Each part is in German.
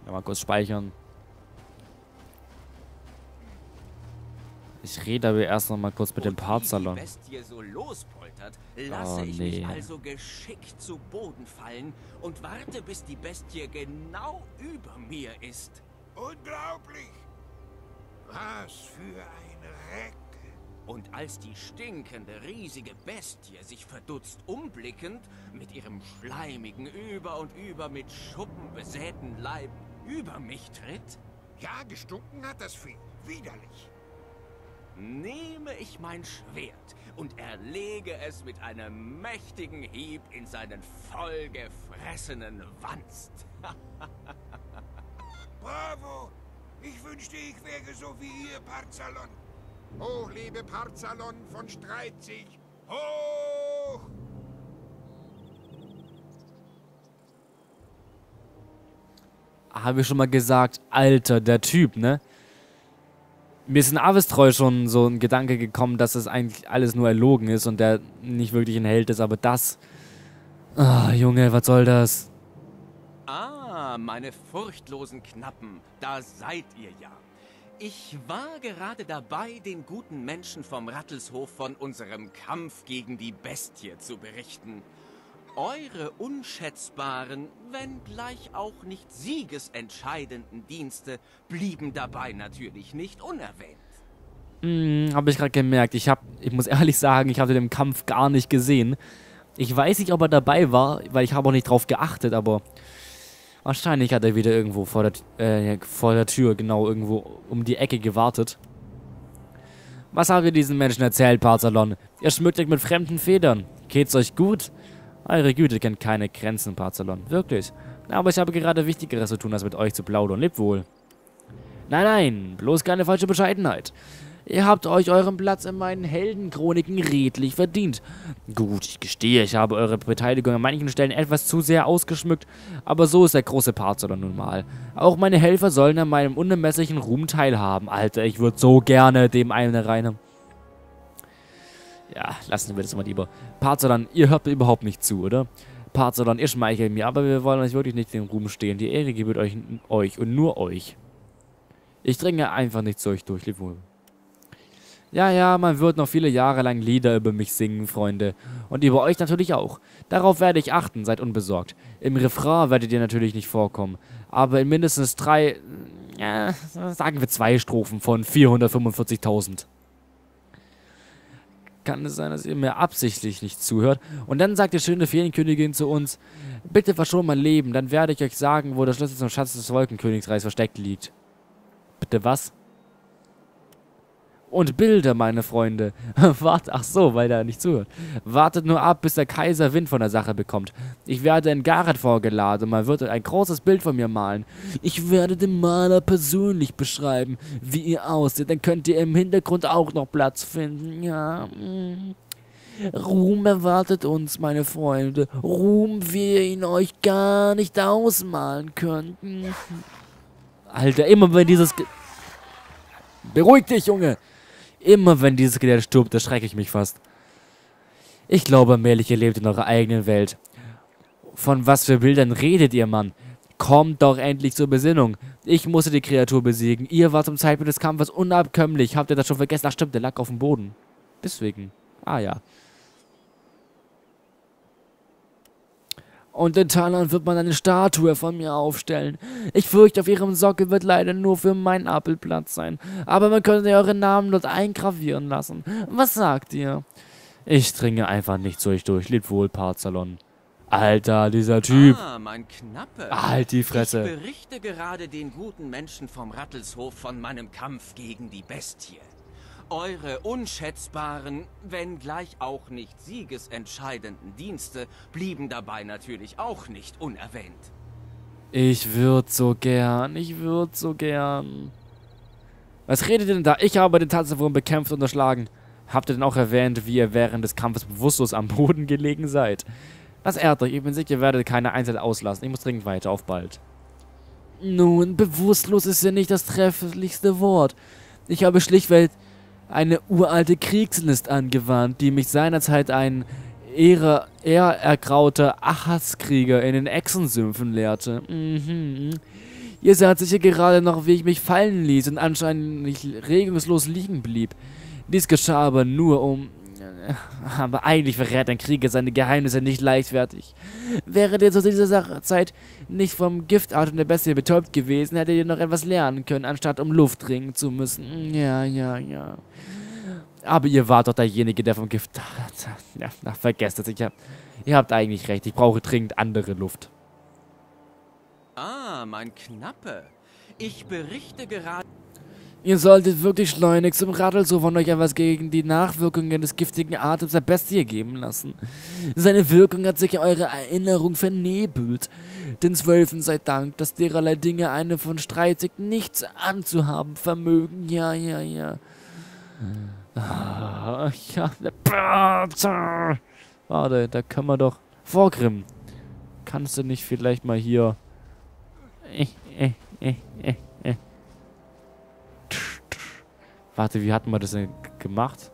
Mal kurz speichern. Ich rede aber erst noch mal kurz mit dem Parzalon. Wie die Bestie so lospoltert, lasse ich mich also geschickt zu Boden fallen und warte, bis die Bestie genau über mir ist. Unglaublich! Was für ein Reck! Und als die stinkende, riesige Bestie sich verdutzt umblickend, mit ihrem schleimigen, über und über mit Schuppen besäten Leib über mich tritt, Ja, gestunken hat das Vieh. Widerlich. nehme ich mein Schwert und erlege es mit einem mächtigen Hieb in seinen vollgefressenen Wanst. Bravo! Ich wünschte, ich wäre so wie ihr, Parzalon. Hoch, liebe Parzalon von Streitzig! Hoch! Habe ich schon mal gesagt, Alter, der Typ, ne? Mir ist in Avestreu schon so ein Gedanke gekommen, dass es eigentlich alles nur erlogen ist und der nicht wirklich ein Held ist, aber das... Ah, Junge, was soll das? Ah, meine furchtlosen Knappen, da seid ihr ja. Ich war gerade dabei, den guten Menschen vom Rattelshof von unserem Kampf gegen die Bestie zu berichten. Eure unschätzbaren, wenngleich auch nicht siegesentscheidenden Dienste blieben dabei natürlich nicht unerwähnt. Habe ich gerade gemerkt. Ich muss ehrlich sagen, ich habe den Kampf gar nicht gesehen. Ich weiß nicht, ob er dabei war, weil ich habe auch nicht drauf geachtet, aber wahrscheinlich hat er wieder irgendwo vor der Tür, genau, irgendwo um die Ecke gewartet. Was habt ihr diesen Menschen erzählt, Parzalon? Ihr schmückt euch mit fremden Federn. Geht's euch gut? Eure Güte kennt keine Grenzen, Parzalon. Wirklich. Aber ich habe gerade Wichtigeres zu tun, als mit euch zu plaudern. Lebt wohl. Nein, nein, bloß keine falsche Bescheidenheit. Ihr habt euch euren Platz in meinen Heldenchroniken redlich verdient. Gut, ich gestehe, ich habe eure Beteiligung an manchen Stellen etwas zu sehr ausgeschmückt, aber so ist der große Parzalon nun mal. Auch meine Helfer sollen an meinem unermesslichen Ruhm teilhaben. Alter, ich würde so gerne dem einen rein. Ja, lassen wir das mal lieber. Parzalon, ihr hört überhaupt nicht zu, oder? Parzalon, ihr schmeichelt mir, aber wir wollen euch wirklich nicht den Ruhm stehlen. Die Ehre gebührt euch und nur euch. Ich dringe einfach nicht zu euch durch, lebt wohl. Ja, man wird noch viele Jahre lang Lieder über mich singen, Freunde. Und über euch natürlich auch. Darauf werde ich achten, seid unbesorgt. Im Refrain werdet ihr natürlich nicht vorkommen. Aber in mindestens 3, ja, sagen wir 2 Strophen von 445.000. Kann es sein, dass ihr mir absichtlich nicht zuhört? Und dann sagt die schöne Feenkönigin zu uns, bitte verschont mein Leben, dann werde ich euch sagen, wo der Schlüssel zum Schatz des Wolkenkönigsreichs versteckt liegt. Bitte was? Und Bilder, meine Freunde. Ach so, weil der nicht zuhört. Wartet nur ab, bis der Kaiser Wind von der Sache bekommt. Ich werde in Gareth vorgeladen und man wird ein großes Bild von mir malen. Ich werde dem Maler persönlich beschreiben, wie ihr aussieht. Dann könnt ihr im Hintergrund auch noch Platz finden. Ja. Ruhm erwartet uns, meine Freunde. Ruhm, wie ihr ihn euch gar nicht ausmalen könnt. Alter, immer wenn dieses... Beruhig dich, Junge! Immer wenn dieses Skelett stirbt, erschrecke ich mich fast. Ich glaube allmählich, ihr lebt in eurer eigenen Welt. Von was für Bildern redet ihr, Mann? Kommt doch endlich zur Besinnung. Ich musste die Kreatur besiegen. Ihr wart zum Zeitpunkt des Kampfes unabkömmlich. Habt ihr das schon vergessen? Ach stimmt, der lag auf dem Boden. Deswegen. Ah ja. Und in Talan wird man eine Statue von mir aufstellen. Ich fürchte, auf ihrem Sockel wird leider nur für meinen Apfel Platz sein. Aber man könnte euren Namen dort eingravieren lassen. Was sagt ihr? Ich dringe einfach nicht so durch. Lebt wohl, Parzalon. Alter, dieser Typ. Ah, mein Knappe. Halt die Fresse. Ich berichte gerade den guten Menschen vom Rattelshof von meinem Kampf gegen die Bestie. Eure unschätzbaren, wenngleich auch nicht siegesentscheidenden Dienste blieben dabei natürlich auch nicht unerwähnt. Ich würde so gern. Was redet ihr denn da? Ich habe den Tatzenwurm bekämpft und erschlagen. Habt ihr denn auch erwähnt, wie ihr während des Kampfes bewusstlos am Boden gelegen seid? Das ehrt euch. Ich bin sicher, ihr werdet keine Einzelne auslassen. Ich muss dringend weiter. Auf bald. Nun, bewusstlos ist ja nicht das trefflichste Wort. Ich habe schlichtweg eine uralte Kriegslist angewandt, die mich seinerzeit ein ehrergrauter Achaskrieger in den Echsensümpfen lehrte. Ihr seht sicher gerade noch, wie ich mich fallen ließ und anscheinend nicht regungslos liegen blieb. Dies geschah aber nur Aber eigentlich verrät ein Krieger seine Geheimnisse nicht leichtfertig. Wäret ihr zu dieser Zeit nicht vom Giftatem der Bestie betäubt gewesen, hättet ihr noch etwas lernen können, anstatt um Luft ringen zu müssen. Ja. Aber ihr wart doch derjenige, der vom Gift... Ja, vergesst es. Ihr habt eigentlich recht. Ich brauche dringend andere Luft. Ah, mein Knappe. Ich berichte gerade... Ihr solltet wirklich schleunigst zum Rattelshof und euch etwas gegen die Nachwirkungen des giftigen Atems der Bestie geben lassen. Seine Wirkung hat sicher eure Erinnerung vernebelt. Den Zwölfen sei Dank, dass dererlei Dinge eine von Streitig nichts anzuhaben vermögen. Ja. Warte, da können wir doch... Vorgrim, kannst du nicht vielleicht mal hier... Warte, wie hatten wir das denn gemacht?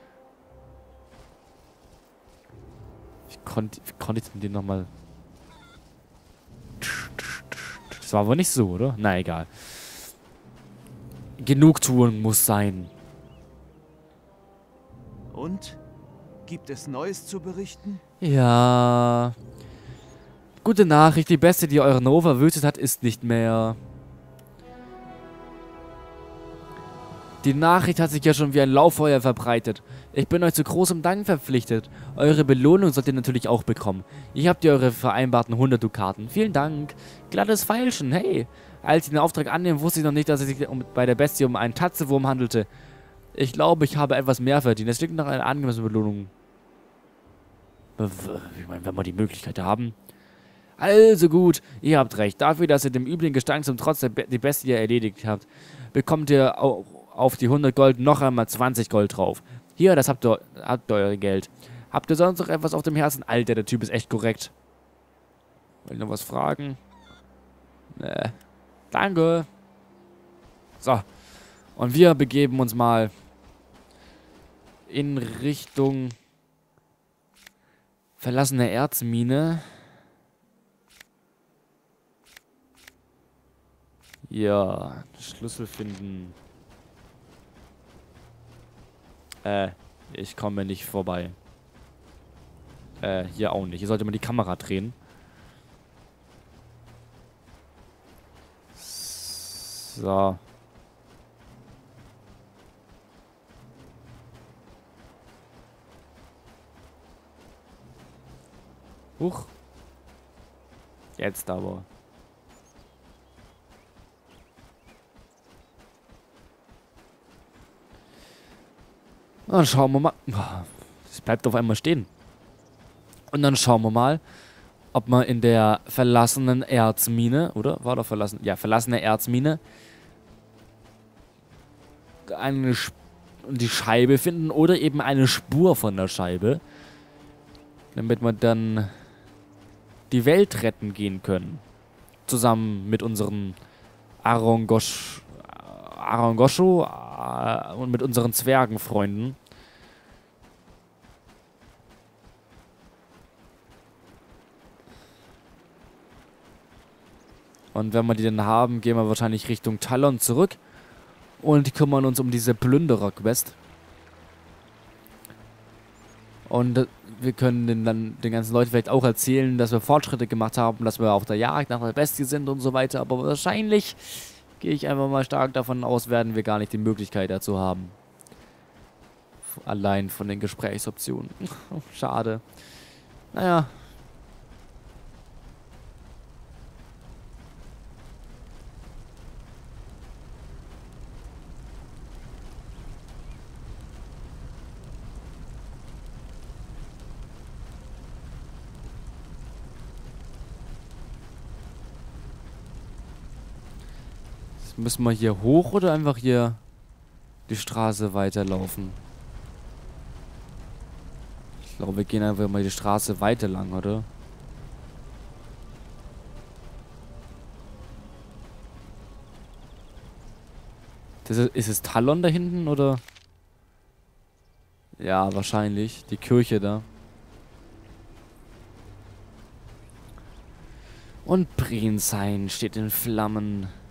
Wie konnte ich denn den nochmal... Das war aber nicht so, oder? Na, egal. Genugtuung muss sein. Und? Gibt es Neues zu berichten? Ja. Gute Nachricht, die Bestie, die euren Hof verwüstet hat, ist nicht mehr. Die Nachricht hat sich ja schon wie ein Lauffeuer verbreitet. Ich bin euch zu großem Dank verpflichtet. Eure Belohnung sollt ihr natürlich auch bekommen. Ihr habt ja eure vereinbarten 100 Dukaten. Vielen Dank. Glattes Feilschen, hey. Als ich den Auftrag annehme, wusste ich noch nicht, dass es sich bei der Bestie um einen Tatzewurm handelte. Ich glaube, ich habe etwas mehr verdient. Es liegt nach einer angemessenen Belohnung. Ich meine, wenn wir die Möglichkeit haben. Also gut, ihr habt recht. Dafür, dass ihr dem üblen Gestank zum Trotz die Bestie erledigt habt, bekommt ihr auch auf die 100 Gold noch einmal 20 Gold drauf. Hier, das habt ihr euer Geld. Habt ihr sonst noch etwas auf dem Herzen? Alter, der Typ ist echt korrekt. Will ich noch was fragen? Nee. Danke. So. Und wir begeben uns mal in Richtung verlassene Erzmine. Ja, Schlüssel finden. Ich komme nicht vorbei. Hier auch nicht. Hier sollte man die Kamera drehen. So. Huch. Jetzt aber. Dann schauen wir mal. Es bleibt auf einmal stehen. Und dann schauen wir mal, ob wir in der verlassenen Erzmine, oder? War doch verlassen? Ja, verlassene Erzmine. Die Scheibe finden oder eben eine Spur von der Scheibe. Damit wir dann die Welt retten gehen können. Zusammen mit unseren Arongosho und mit unseren Zwergenfreunden. Und wenn wir die dann haben, gehen wir wahrscheinlich Richtung Talon zurück und kümmern uns um diese Plünderer-Quest. Und wir können dann den ganzen Leuten vielleicht auch erzählen, dass wir Fortschritte gemacht haben, dass wir auf der Jagd nach der Bestie sind und so weiter. Aber wahrscheinlich, gehe ich einfach mal stark davon aus, werden wir gar nicht die Möglichkeit dazu haben. Allein von den Gesprächsoptionen. Schade. Naja. Müssen wir hier hoch oder einfach hier die Straße weiterlaufen? Ich glaube, wir gehen einfach mal die Straße weiter lang, oder? Ist es Talon da hinten, oder? Ja, wahrscheinlich. Die Kirche da. Und Prinshain steht in Flammen.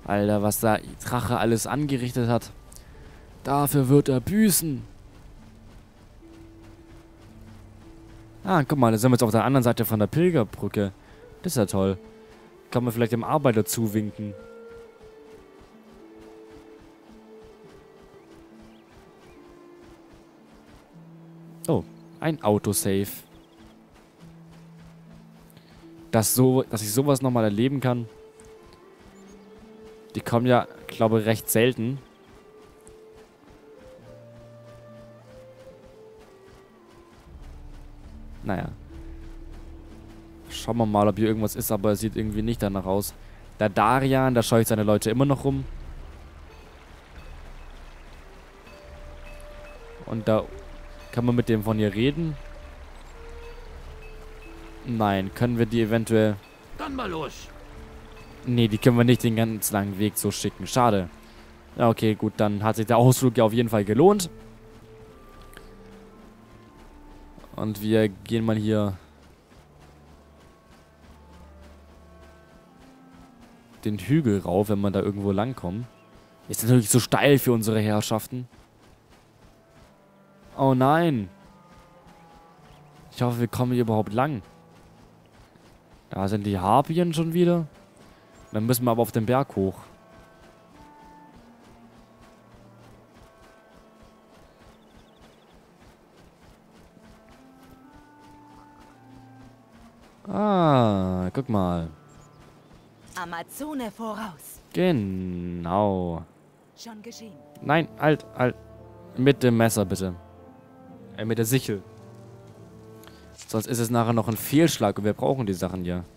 Alter, was da Drache alles angerichtet hat. Dafür wird er büßen. Ah, guck mal, da sind wir jetzt auf der anderen Seite von der Pilgerbrücke. Das ist ja toll. Kann man vielleicht dem Arbeiter zuwinken. Oh, ein Autosave. Dass ich sowas nochmal erleben kann. Die kommen ja, glaube ich, recht selten. Naja. Schauen wir mal, ob hier irgendwas ist, aber es sieht irgendwie nicht danach aus. Der Darian, da scheucht seine Leute immer noch rum. Und da kann man mit dem von hier reden. Nein, können wir die eventuell... Dann mal los. Nee, die können wir nicht den ganz langen Weg so schicken. Schade. Ja, okay, gut, dann hat sich der Ausflug ja auf jeden Fall gelohnt. Und wir gehen mal hier den Hügel rauf, wenn man da irgendwo langkommt. Ist natürlich so steil für unsere Herrschaften. Oh nein. Ich hoffe, wir kommen hier überhaupt lang. Da sind die Harpien schon wieder. Dann müssen wir aber auf den Berg hoch. Ah, guck mal. Amazone voraus. Genau. Schon geschehen. Nein, halt. Mit dem Messer, bitte. Mit der Sichel. Sonst ist es nachher noch ein Fehlschlag und wir brauchen die Sachen ja.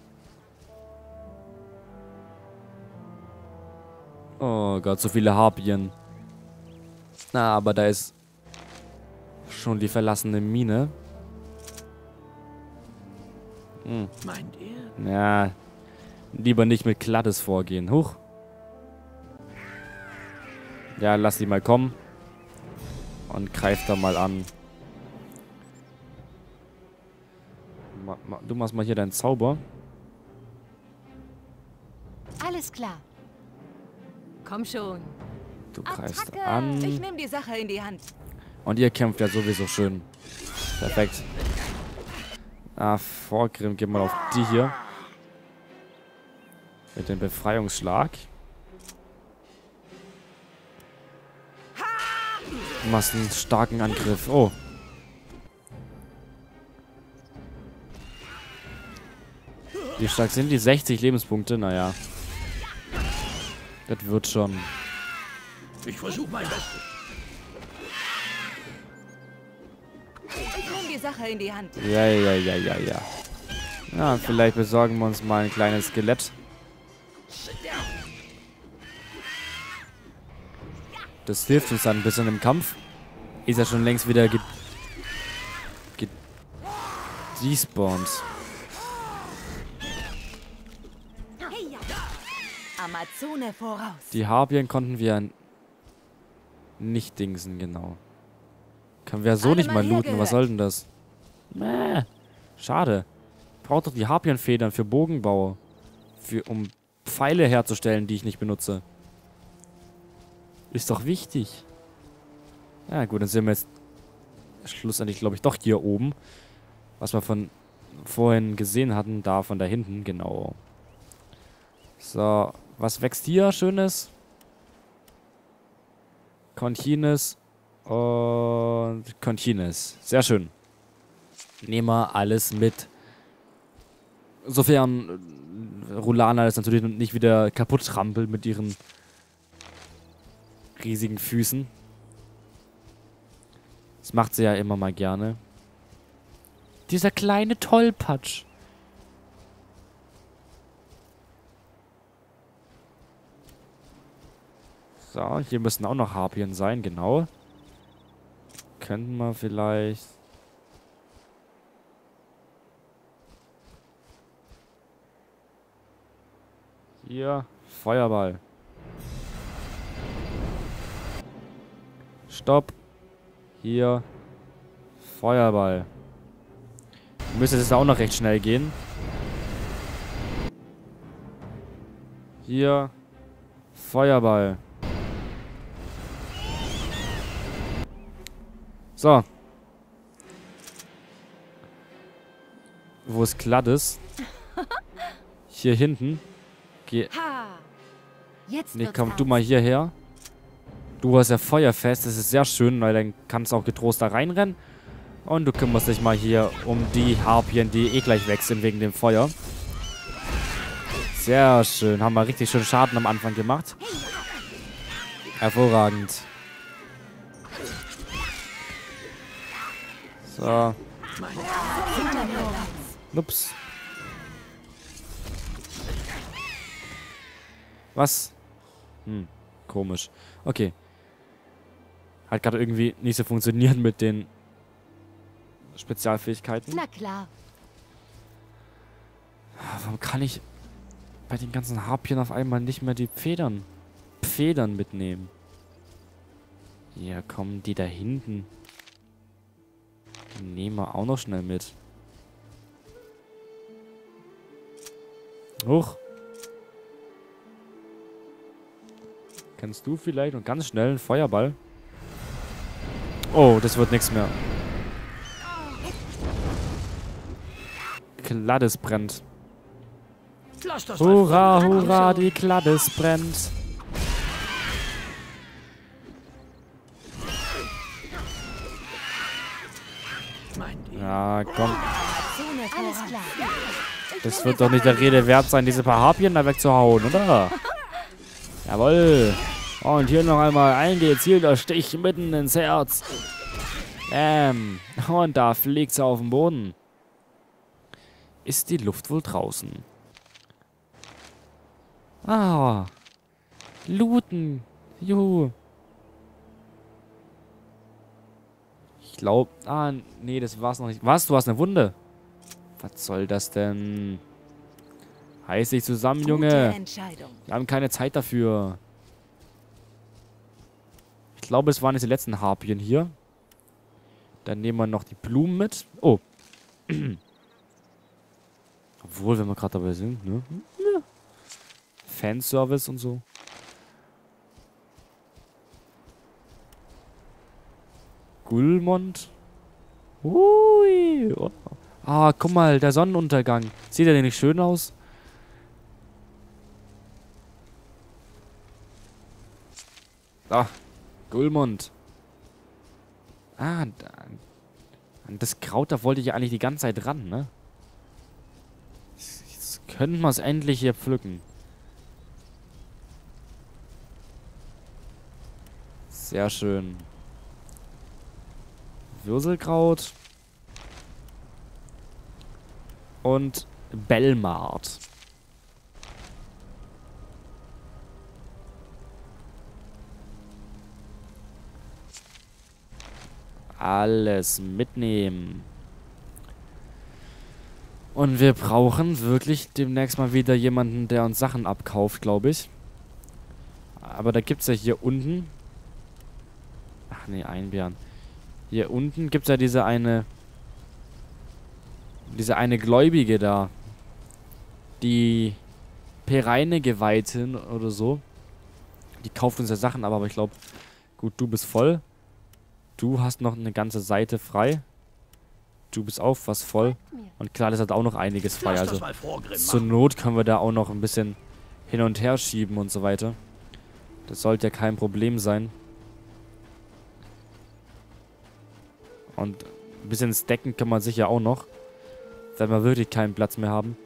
Oh Gott, so viele Harpien. Na, aber da ist schon die verlassene Mine. Meint ihr? Ja, lieber nicht mit Glattes vorgehen. Huch. Ja, lass die mal kommen. Und greif da mal an. Du machst mal hier deinen Zauber. Alles klar. Komm schon. Du greifst Attacke! an. Ich nehme die Sache in die Hand. Und ihr kämpft ja sowieso schön. Perfekt. Ah, Vorgrim, geh mal auf die hier. Mit dem Befreiungsschlag. Du machst einen starken Angriff. Oh. Wie stark sind die? 60 Lebenspunkte? Naja. Das wird schon. Ich versuche mein Bestes. Ich nehme die Sache in die Hand. Ja. Ja, vielleicht besorgen wir uns mal ein kleines Skelett. Das hilft uns dann ein bisschen im Kampf. Ist ja schon längst wieder despawned. Amazone voraus. Die Harpien konnten wir nicht dingsen, genau. Können wir so Alle nicht mal mal looten. hergehört. Was soll denn das? Schade. Braucht doch die Harpienfedern für Bogenbau. Um Pfeile herzustellen, die ich nicht benutze. Ist doch wichtig. Ja gut, dann sind wir jetzt schlussendlich, glaube ich, doch hier oben. Was wir von vorhin gesehen hatten, da von da hinten, genau. So, was wächst hier Schönes? Conchines und Conchines. Sehr schön. Nehmen wir alles mit. Sofern Rulana das natürlich nicht wieder kaputt trampelt mit ihren riesigen Füßen. Das macht sie ja immer mal gerne. Dieser kleine Tollpatsch. So, hier müssen auch noch Harpien sein, genau. Könnten wir vielleicht... Hier, Feuerball. Stopp. Hier, Feuerball. Müsste es auch noch recht schnell gehen. Hier, Feuerball. So. Wo es glatt ist. Hier hinten. Ha! Jetzt Nee, wird's komm du ernst. mal hierher. Du hast ja feuerfest. Das ist sehr schön, weil dann kannst du auch getrost da reinrennen. Und du kümmerst dich mal hier um die Harpien, die eh gleich weg sind wegen dem Feuer. Sehr schön. Haben wir richtig schön Schaden am Anfang gemacht. Hervorragend. So. Ups. Was? Komisch. Okay. Hat gerade irgendwie nicht so funktioniert mit den Spezialfähigkeiten. Na klar. Warum kann ich bei den ganzen Harpien auf einmal nicht mehr die Federn mitnehmen? Ja, kommen die da hinten. Die nehmen wir auch noch schnell mit. Hoch. Kennst du vielleicht und ganz schnell einen Feuerball? Oh, das wird nichts mehr. Kladdes brennt. Lasst das mal Hurra, vor. hurra, die Kladdes brennt. Meint ihr? Ja, komm. Alles klar. Das wird doch nicht der Rede wert sein, diese paar Harpien da wegzuhauen, oder? Jawohl. Und hier noch einmal ein gezielter Stich mitten ins Herz. Und da fliegt sie auf den Boden. Ist die Luft wohl draußen? Ah. Looten. Juhu. Ich glaube... Ah, nee, das war's noch nicht. Was? Du hast eine Wunde? Was soll das denn? Heiß dich zusammen, Gute Junge. Entscheidung. Wir haben keine Zeit dafür. Ich glaube, es waren jetzt die letzten Harpien hier. Dann nehmen wir noch die Blumen mit. Oh. Obwohl, wenn wir gerade dabei sind, ne? Ja. Fanservice und so. Gulmond. Ui. Oh. Ah, guck mal, der Sonnenuntergang. Sieht der denn nicht schön aus? Ah, Gulmond. Ah, an das Kraut, da wollte ich ja eigentlich die ganze Zeit ran, ne? Jetzt können wir es endlich hier pflücken. Sehr schön. Würselkraut. Und Belmart. Alles mitnehmen. Und wir brauchen wirklich demnächst mal wieder jemanden, der uns Sachen abkauft, glaube ich. Aber da gibt es ja hier unten... Ach nee, Einbären. Hier unten gibt es ja diese eine Gläubige da. Die Pereine Geweihten oder so. Die kauft uns ja Sachen ab, aber ich glaube... Gut, du bist voll. Du hast noch eine ganze Seite frei. Du bist auch fast voll. Und klar, das hat auch noch einiges frei. Lass Also das mal vorgrimmen. zur Not können wir da auch noch ein bisschen hin und her schieben und so weiter. Das sollte ja kein Problem sein. Und ein bisschen stacken kann man sicher auch noch. Wenn wir wirklich keinen Platz mehr haben.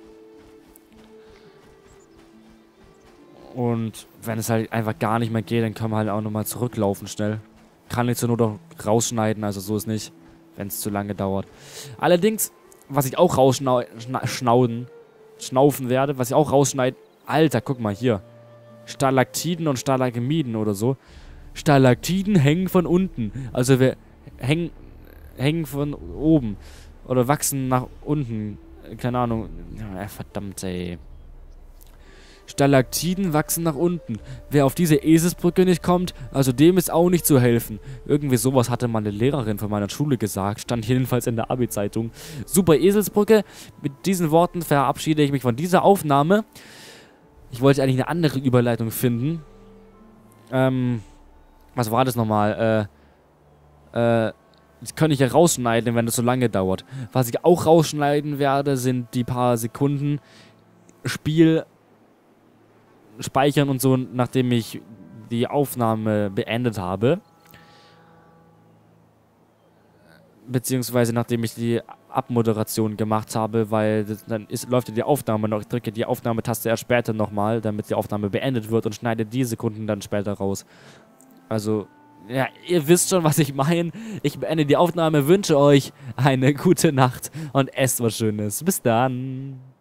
Und wenn es halt einfach gar nicht mehr geht, dann können wir halt auch nochmal zurücklaufen schnell. Kann ich zur Not auch rausschneiden, also so ist nicht, wenn es zu lange dauert. Allerdings, was ich auch schnaufen werde, was ich auch rausschneide, Alter, guck mal hier. Stalaktiden und Stalagmiden oder so. Stalaktiden hängen von unten. Also wir hängen von oben. Oder wachsen nach unten. Keine Ahnung. Ja, verdammt, ey. Stalaktiden wachsen nach unten. Wer auf diese Eselsbrücke nicht kommt, also dem ist auch nicht zu helfen. Irgendwie sowas hatte meine Lehrerin von meiner Schule gesagt. Stand jedenfalls in der Abi-Zeitung. Super Eselsbrücke. Mit diesen Worten verabschiede ich mich von dieser Aufnahme. Ich wollte eigentlich eine andere Überleitung finden. Was war das nochmal? Das könnte ich ja rausschneiden, wenn das so lange dauert. Was ich auch rausschneiden werde, sind die paar Sekunden Spiel speichern und so, nachdem ich die Aufnahme beendet habe. Beziehungsweise nachdem ich die Abmoderation gemacht habe, weil dann läuft ja die Aufnahme noch. Ich drücke die Aufnahmetaste erst später nochmal, damit die Aufnahme beendet wird und schneide die Sekunden dann später raus. Also, ja, ihr wisst schon, was ich meine. Ich beende die Aufnahme, wünsche euch eine gute Nacht und esst was Schönes. Bis dann.